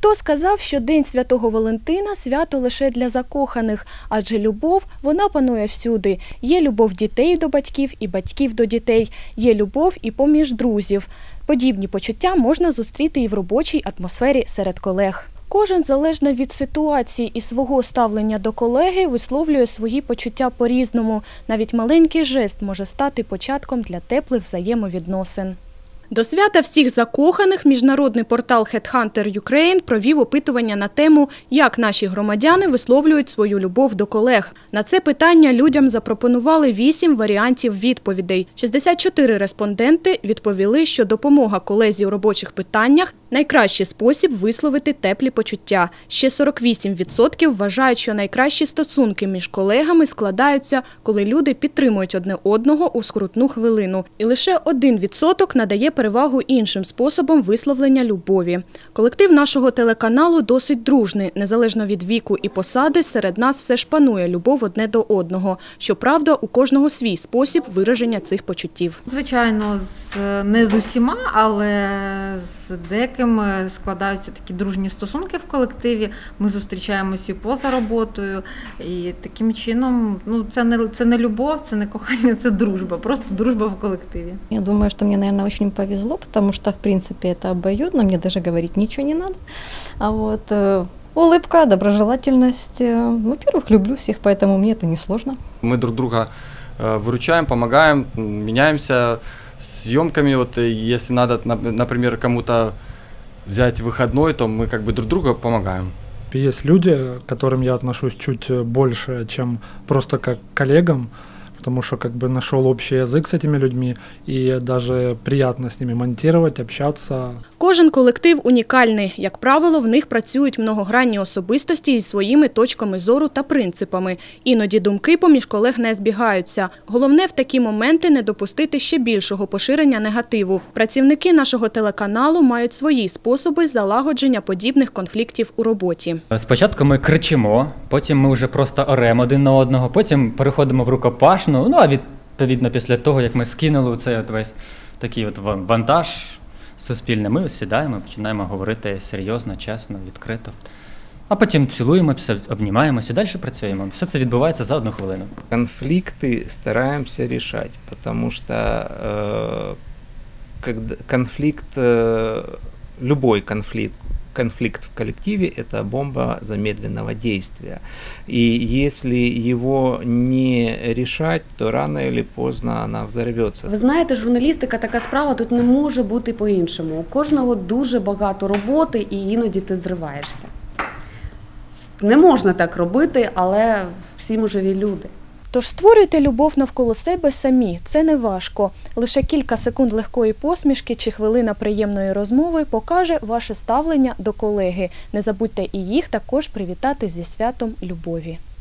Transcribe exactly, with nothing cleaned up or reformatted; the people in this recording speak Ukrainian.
Хто сказав, що День Святого Валентина – свято лише для закоханих, адже любов, вона панує всюди. Є любов дітей до батьків і батьків до дітей, є любов і поміж друзів. Подібні почуття можна зустріти і в робочій атмосфері серед колег. Кожен, залежно від ситуації і свого ставлення до колеги, висловлює свої почуття по-різному. Навіть маленький жест може стати початком для теплих взаємовідносин. До свята всіх закоханих міжнародний портал Headhunter Ukraine провів опитування на тему, як наші громадяни висловлюють свою любов до колег. На це питання людям запропонували вісім варіантів відповідей. шістдесят чотири респонденти відповіли, що допомога колезі у робочих питаннях – найкращий спосіб висловити теплі почуття. Ще сорок вісім відсотків вважають, що найкращі стосунки між колегами складаються, коли люди підтримують одне одного у скрутну хвилину. І лише один відсоток надає перевагу іншим способам висловлення любові. Колектив нашого телеканалу досить дружний. Незалежно від віку і посади, серед нас все ж панує любов одне до одного. Щоправда, у кожного свій спосіб вираження цих почуттів. Звичайно, з, не з усіма, але з деякими складаються такі дружні стосунки в колективі. Ми зустрічаємося і поза роботою. І таким чином, ну, це не, це не любов, це не кохання, це дружба. Просто дружба в колективі. Я думаю, что мне, наверное, очень повезло, потому что, в принципе, это обоюдно, мне даже говорить ничего не надо. А вот э, улыбка, доброжелательность. Э, во-первых, люблю всех, поэтому мне это не сложно. Мы друг друга э, выручаем, помогаем, меняемся съемками. Вот, если надо, например, кому-то взять выходной, то мы как бы друг другу помогаем. Есть люди, к которым я отношусь чуть больше, чем просто как к коллегам, потому что как бы нашел общий язык с этими людьми, и даже приятно с ними монтировать, общаться. Кожен колектив унікальний. Як правило, в них працюють многогранні особистості із своїми точками зору та принципами. Іноді думки поміж колег не збігаються. Головне в такі моменти не допустити ще більшого поширення негативу. Працівники нашого телеканалу мають свої способи залагодження подібних конфліктів у роботі. Спочатку ми кричимо, потім ми вже просто оремо один на одного, потім переходимо в рукопашну. Ну, а відповідно після того, як ми скинули цей от весь такий от вантаж суспільний, ми сідаємо, починаємо говорити серйозно, чесно, відкрито. А потім цілуємося, обнімаємося і далі працюємо. Все це відбувається за одну хвилину. Конфликты стараемся решать, потому что э, когда конфликт, э, любой конфликт, конфликт в коллективе – это бомба замедленного действия. И если его не решать, то рано или поздно она взорвется. Ви знаєте, журналістика така справа, тут не може бути по-іншому. У кожного дуже багато роботи і іноді ти зриваєшся. Не можна так робити, але всі ми живі люди. Тож створюйте любов навколо себе самі. Це не важко. Лише кілька секунд легкої посмішки чи хвилина приємної розмови покаже ваше ставлення до колеги. Не забудьте і їх також привітати зі святом любові.